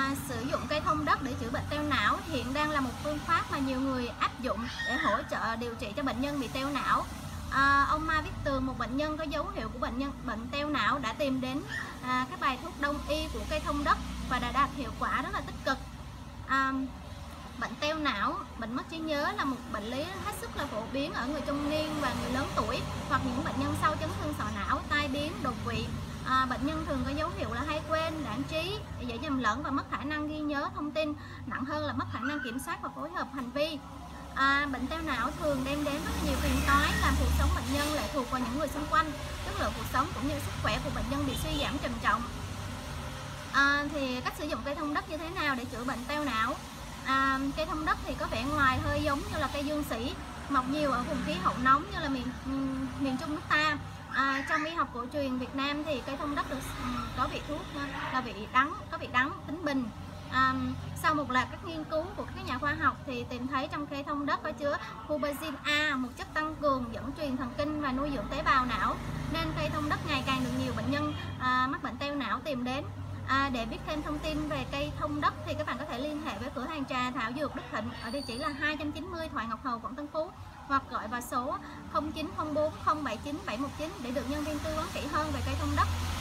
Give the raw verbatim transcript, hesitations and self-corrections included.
À, sử dụng cây thông đất để chữa bệnh teo não hiện đang là một phương pháp mà nhiều người áp dụng để hỗ trợ điều trị cho bệnh nhân bị teo não. À, ông Mai Viết Tường, một bệnh nhân có dấu hiệu của bệnh nhân bệnh teo não, đã tìm đến à, các bài thuốc đông y của cây thông đất và đã đạt hiệu quả rất là tích cực. À, bệnh teo não, bệnh mất trí nhớ là một bệnh lý hết sức là phổ biến ở người trung niên và người lớn tuổi, hoặc những bệnh nhân sau chấn thương sọ não, tai biến, đột quỵ. À, bệnh nhân thường có dấu hiệu là hay quên, đãng trí, dễ nhầm lẫn và mất khả năng ghi nhớ thông tin, nặng hơn là mất khả năng kiểm soát và phối hợp hành vi. À, bệnh teo não thường đem đến rất nhiều phiền toái, làm cuộc sống bệnh nhân lệ thuộc vào những người xung quanh, chất lượng cuộc sống cũng như sức khỏe của bệnh nhân bị suy giảm trầm trọng. À, thì cách sử dụng cây thông đất như thế nào để chữa bệnh teo não? À, cây thông đất thì có vẻ ngoài hơi giống như là cây dương sỉ, mọc nhiều ở vùng khí hậu nóng như là miền miền Trung nước ta. À, trong y học cổ truyền Việt Nam thì cây thông đất được có vị thuốc là vị đắng, có vị đắng, tính bình. À, sau một loạt các nghiên cứu của các nhà khoa học thì tìm thấy trong cây thông đất có chứa huperzine A, một chất tăng cường dẫn truyền thần kinh và nuôi dưỡng tế bào não, nên cây thông đất ngày càng được nhiều bệnh nhân à, mắc bệnh teo não tìm đến. À, để biết thêm thông tin về cây thông đất thì các bạn có thể liên hệ với cửa hàng trà thảo dược Đức Thịnh ở địa chỉ là hai trăm chín mươi Thoại Ngọc Hầu, quận Tân Phú, hoặc gọi vào số không chín không bốn không bảy chín bảy một chín để được nhân viên tư vấn kỹ hơn về cây thông đất.